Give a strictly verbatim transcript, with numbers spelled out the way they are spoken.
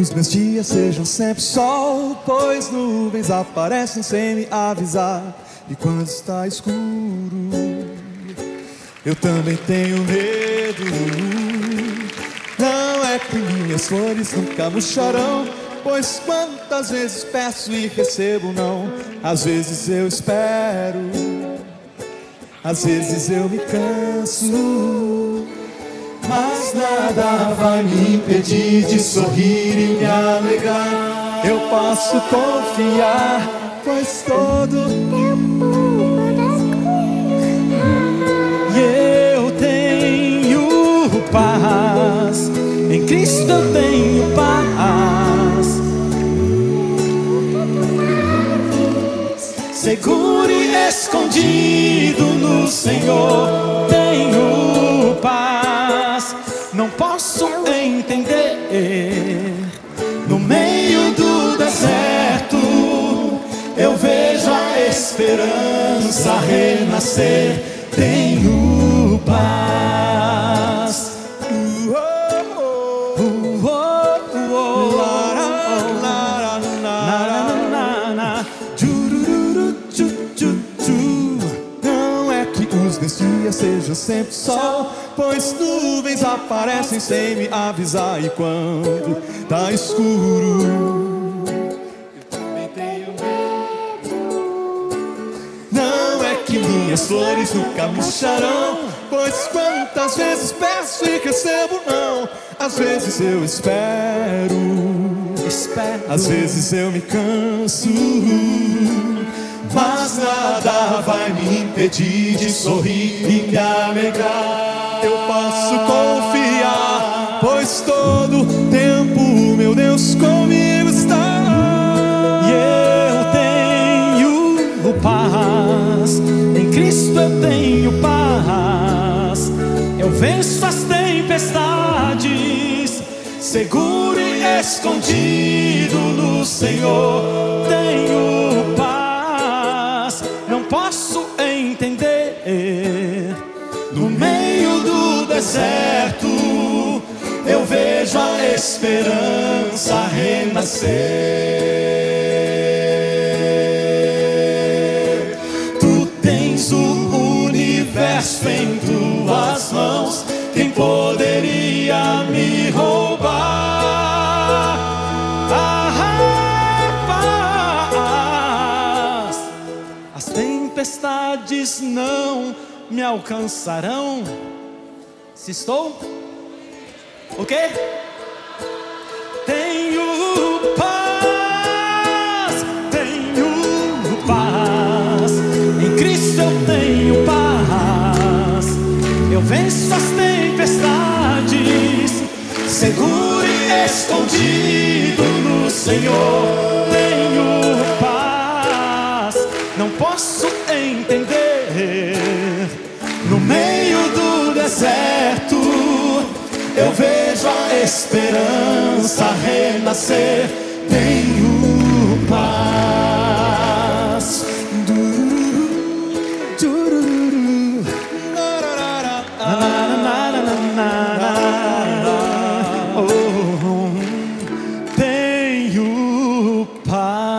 os meus dias sejam sempre sol, pois nuvens aparecem sem me avisar. E quando está escuro, eu também tenho medo. Não é que minhas flores nunca murcharão, pois quantas vezes peço e recebo não. Às vezes eu espero, às vezes eu me canso, mas nada vai me impedir de sorrir e me alegrar. Eu posso confiar, pois todo e eu tenho paz. Em Cristo eu tenho paz. Seguro e escondido no Senhor tenho paz. Não posso entender, no meio do deserto eu vejo a esperança renascer. Tenho paz. Não é que os meus dias sejam sempre sol, pois nuvens aparecem sem me avisar. E quando tá escuro, eu também tenho medo. Não é que minhas flores nunca murcharão, pois quantas vezes peço e recebo não. Às vezes eu espero, espero. Às vezes eu me canso, mas nada vai me impedir de sorrir e me alegrar. Eu posso confiar, pois todo tempo meu Deus comigo está. E eu tenho paz, em Cristo eu tenho paz. Eu venço as tempestades, seguro e escondido no Senhor tenho paz. Não posso entender, no meio do deserto eu vejo a esperança renascer. Tu tens o universo em tuas mãos, quem poderia me roubar? As tempestades não me alcançarão. Se estou o quê? Tenho paz, tenho paz. Em Cristo eu tenho paz. Eu venço as tempestades, seguro e escondido no Senhor tenho paz. Não posso entender, no meio do deserto eu vejo a esperança renascer. Tenho paz. Oh, tenho paz.